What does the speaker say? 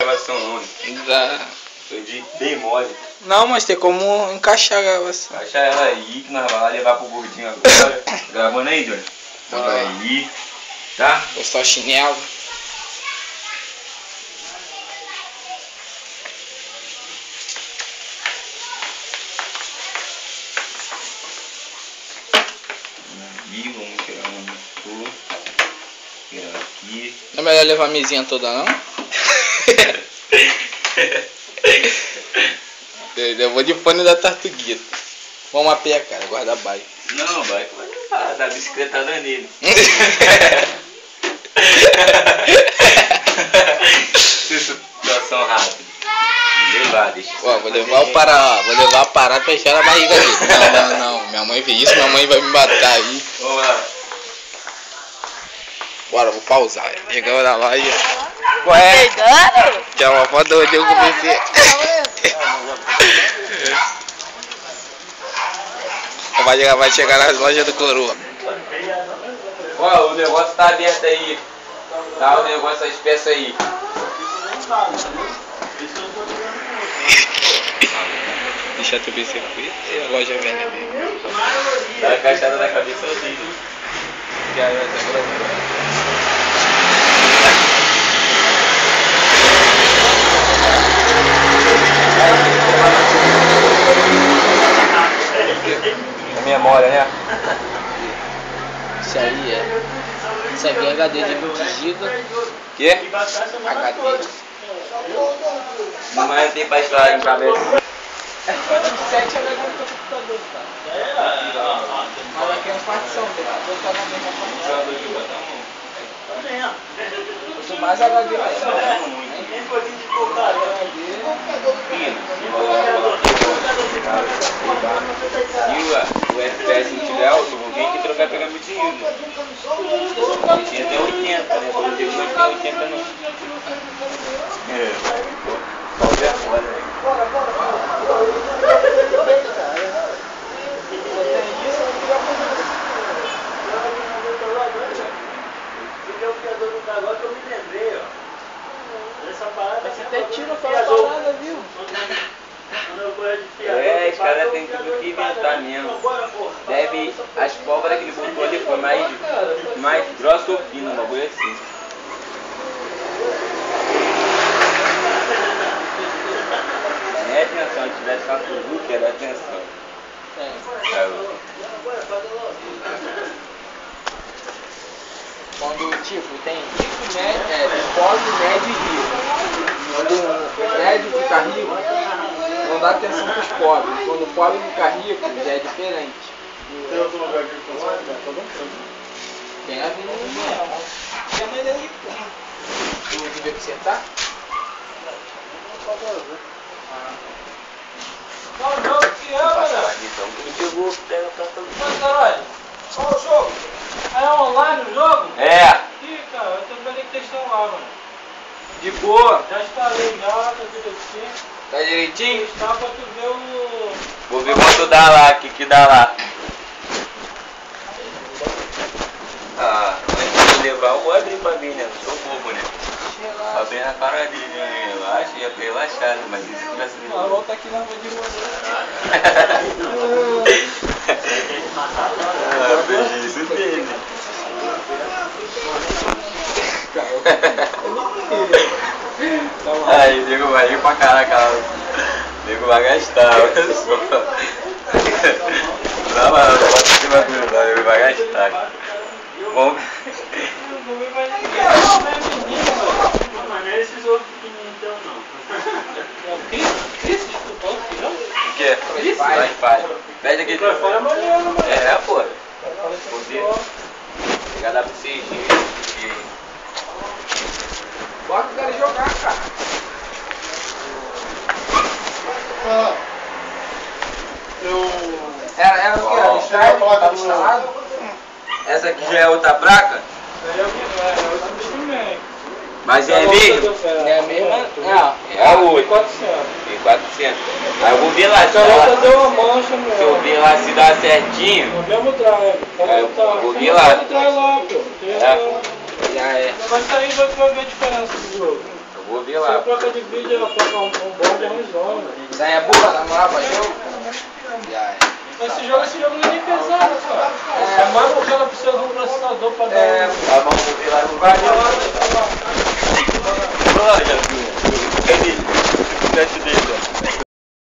Gravação não. Dá. Foi de bem mole. Não, mas tem como encaixar a gravação. Encaixar ela aí que nós vamos lá levar pro gordinho agora. Gravando aí, Johnny? Bora aí. Tá? Postar o chinelo. Aí, vamos tirar um motor. Tirar aqui. Não é melhor levar a mesinha toda, não? Eu vou de fone da Tartuguita. Vamos a pé, cara, guarda bike. Não, vai levar, da bicicleta da nele. Situação rápida. Levar, deixa. Ó, vou levar a parada pra encher na barriga dele. Não. Minha mãe vê isso, minha mãe vai me matar aí. Vamos lá. Bora, vou pausar. Chegamos na loja. Ué? Que é uma foto onde eu comecei. Vai chegar nas lojas do Coroa. Ó, o negócio tá aberto aí. Tá o negócio, as peças aí. Deixa tu ver circuito e a loja velha mesmo. Tá encaixada na cabeça dele. Que aí vai ser A memória, né? Isso aí é HD de 20 GB. Que? HD. Não mais tem pra instalar em cabeça. 7 HD no computador, cara. Mas aqui é uma partição, vou botar na mesma partição. Quanto mais HD E o FPS não tiver alto, eu vou vir aqui trocar e pegar meu dinheiro. Eu tinha até 80, né? Quando eu digo que não tem 80 não. Pode ver fora, né? Você até tira aquela parada, viu? Esse cara tem tudo que inventar mesmo. Deve, as pólvoras que ele botou ali foi mais grossa ou fina, um bagulho assim. É atenção, se tivesse uma Suzuki, era atenção. Quando, tipo, tem rico, médio, pobre, médio e rico. Quando o médio fica rico, não dá atenção pros pobres. Quando o pobre fica rico, já é diferente. Tem outro lugar que funciona? Tem a avenida. Tem a mãe dele. Tu veio que você tá? Qual o jogo que é, mano? Quem pegou, pega pra todo mundo. Mas, caralho, qual o jogo? É online o jogo? É! Ih, cara, eu tô vendo que testar lá, mano. De boa! Já instalei já, tá direitinho. Tá direitinho? Testar pra tu ver o... Vou ver quanto dá lá, o que dá lá. Ah, antes de levar, eu vou abrir pra mim, né? Não sou bobo, né? Abrir na cara dele, né? Relaxa, ia pra relaxar, né? Mas isso que vai ser. A volta aqui na rua de você. Ah, prejuízo dele. Aí, nego vai rir pra caraca. Nego vai gastar, olha só. Não, mas não pode ser uma coisa, nego vai gastar. Bom. Mas não é esses outros pequenininhos então, não. É o Cris? O que? Wi-Fi. Pede aqui. Wi-Fi é maneiro, mano. É, pô. Poder. Pegar da 6G. Bora que eu quero jogar, cara. Era o que? Era estava instalado? Essa aqui já é outra placa? É outro instrumento. Mas é mesmo? É a mesma? Não. É a outra. 400. Tem 400. Aí eu vou ver lá se A outra dá. deu uma mancha, meu. Se eu ver lá se dá certinho. No mesmo drive. Vou ver lá. Traz lá, pô. É. Já é. Vai sair, vai ver a diferença do jogo. Eu Vou ver Se a lá. placa de vídeo ela toca um bom resolve. Isso aí é boa, na moral, pra jogo. Esse jogo não é nem pesado, cara. É mais porque ela precisa de um processador pra dar Tá bom, vou ver lá no vai. Vou lá, já viu. Cadê? O dele.